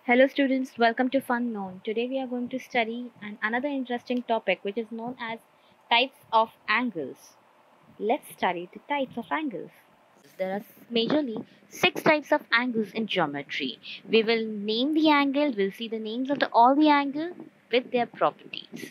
Hello students, welcome to Fun Known. Today we are going to study another interesting topic which is known as types of angles. Let's study the types of angles. There are majorly 6 types of angles in geometry. We will name the angle, we'll see the names of all the angles with their properties.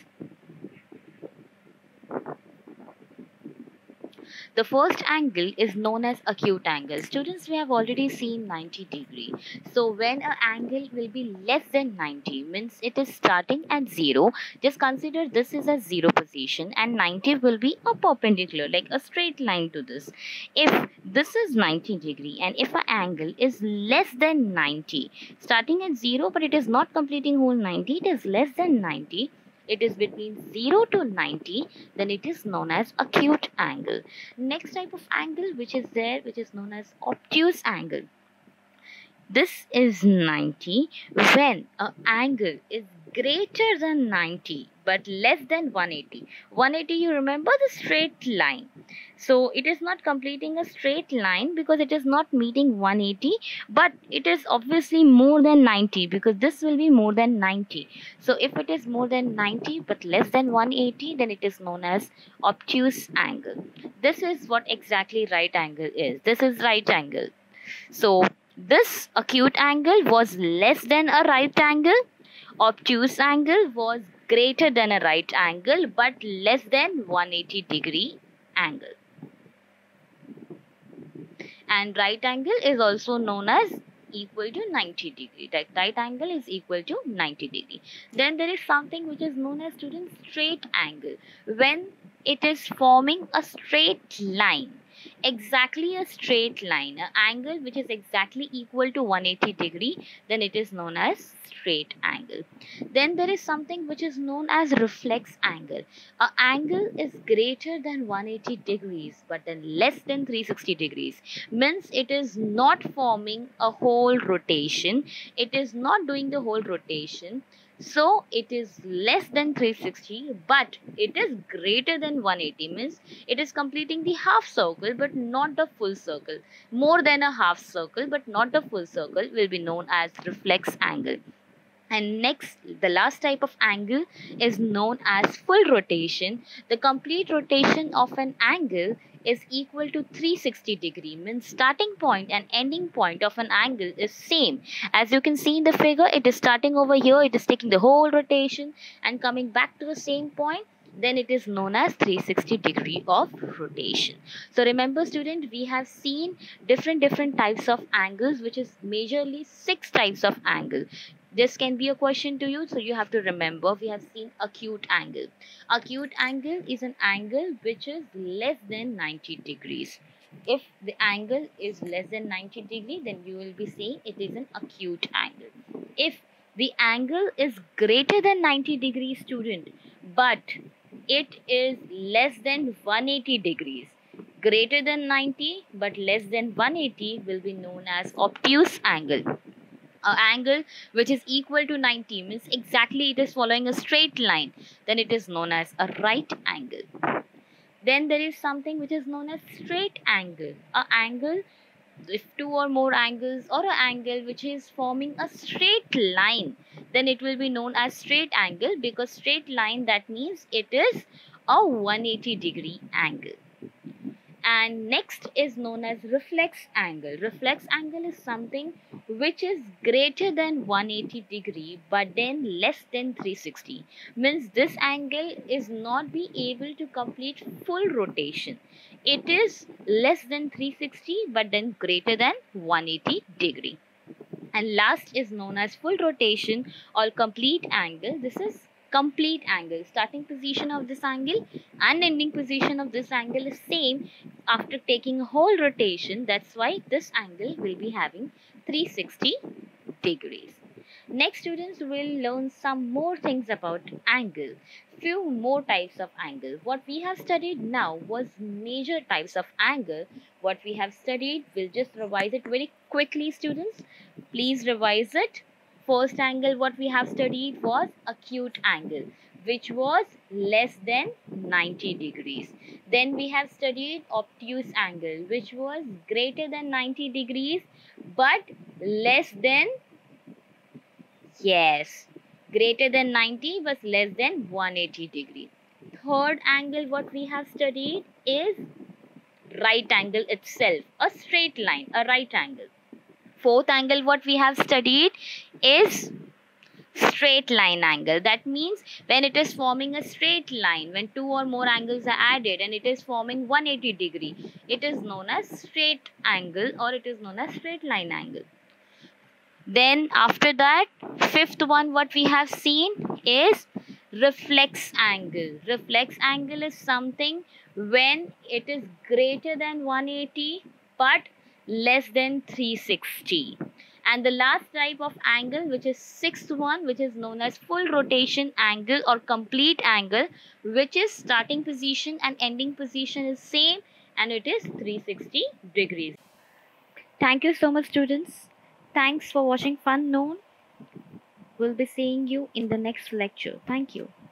The first angle is known as acute angle. Students, we have already seen 90 degree. So when an angle will be less than 90, means it is starting at 0. Just consider this is a 0 position and 90 will be a perpendicular, like a straight line to this. If this is 90 degree and if an angle is less than 90, starting at 0 but it is not completing whole 90, it is less than 90, it is between 0 to 90, then it is known as acute angle. Next type of angle which is known as obtuse angle. This is 90 when an angle is greater than 90 but less than 180. 180, you remember the straight line. So it is not completing a straight line because it is not meeting 180, but it is obviously more than 90 because this will be more than 90. So if it is more than 90 but less than 180, then it is known as obtuse angle. This is what exactly right angle is. This is right angle. So this acute angle was less than a right angle. Obtuse angle was greater than a right angle but less than 180 degree angle. And right angle is also known as equal to 90 degree. Right angle is equal to 90 degree. Then there is something which is known as student straight angle. When it is forming a straight line, exactly a straight line, an angle which is exactly equal to 180 degree, then it is known as straight angle. Then there is something which is known as reflex angle. An angle is greater than 180 degrees but then less than 360 degrees, means it is not forming a whole rotation, it is not doing the whole rotation. So it is less than 360 but it is greater than 180, means it is completing the half circle but not the full circle. More than a half circle but not the full circle will be known as reflex angle. And next, the last type of angle is known as full rotation. The complete rotation of an angle is equal to 360 degree, means starting point and ending point of an angle is same. As you can see in the figure, it is starting over here, it is taking the whole rotation and coming back to the same point, then it is known as 360 degree of rotation. So remember student, we have seen different types of angles, which is majorly 6 types of angle. This can be a question to you, so you have to remember. We have seen acute angle. Acute angle is an angle which is less than 90 degrees. If the angle is less than 90 degree, then you will be saying it is an acute angle. If the angle is greater than 90 degrees, student, but it is less than 180 degrees, greater than 90 but less than 180 will be known as obtuse angle. Angle which is equal to 90, means exactly it is following a straight line, then it is known as a right angle. Then there is something which is known as straight angle. A angle, if two or more angles or an angle which is forming a straight line, then it will be known as straight angle, because straight line, that means it is a 180 degree angle. And next is known as reflex angle. Reflex angle is something which is greater than 180 degree but then less than 360, means this angle is not be able to complete full rotation, it is less than 360 but then greater than 180 degree. And last is known as full rotation or complete angle. This is complete angle. Starting position of this angle and ending position of this angle is same after taking a whole rotation. That's why this angle will be having 360 degrees. Next, students will learn some more things about angle. Few more types of angle. What we have studied now was major types of angle. What we have studied, we'll just revise it very quickly, students. Please revise it. First angle what we have studied was acute angle, which was less than 90 degrees. Then we have studied obtuse angle, which was greater than 90 degrees but less than Yes. Greater than 90 was less than 180 degree. Third angle what we have studied is right angle itself, a straight line, a right angle. Fourth angle what we have studied is straight line angle. That means when it is forming a straight line, when two or more angles are added and it is forming 180 degree, it is known as straight angle or it is known as straight line angle. Then after that, fifth one what we have seen is reflex angle. Reflex angle is something when it is greater than 180 but less than 360. And the last type of angle, which is sixth one, which is known as full rotation angle or complete angle, which is starting position and ending position is same and it is 360 degrees. Thank you so much, students. Thanks for watching Fun Known. We'll be seeing you in the next lecture. Thank you.